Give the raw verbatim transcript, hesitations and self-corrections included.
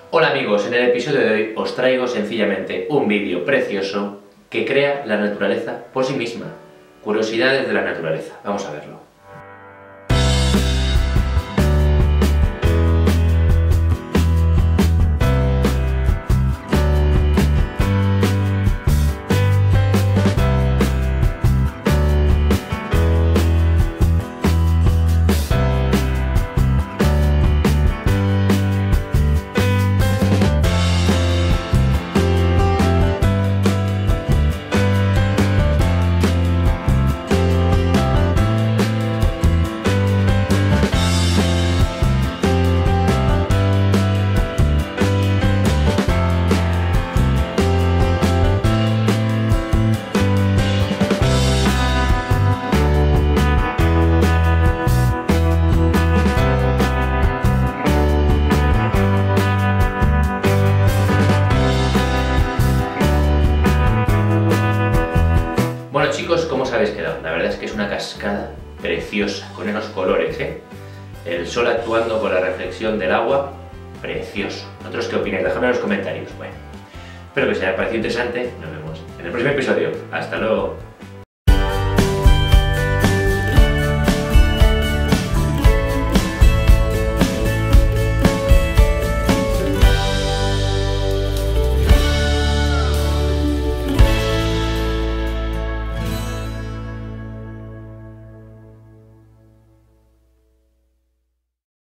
Hola amigos, en el episodio de hoy os traigo sencillamente un vídeo precioso que crea la naturaleza por sí misma. Curiosidades de la naturaleza, vamos a verlo. Bueno chicos, ¿cómo os habéis quedado? La verdad es que es una cascada preciosa, con unos colores, ¿eh? El sol actuando con la reflexión del agua, precioso. ¿Vosotros qué opináis? Dejadme en los comentarios. Bueno, espero que os haya parecido interesante. Nos vemos en el próximo episodio. Hasta luego.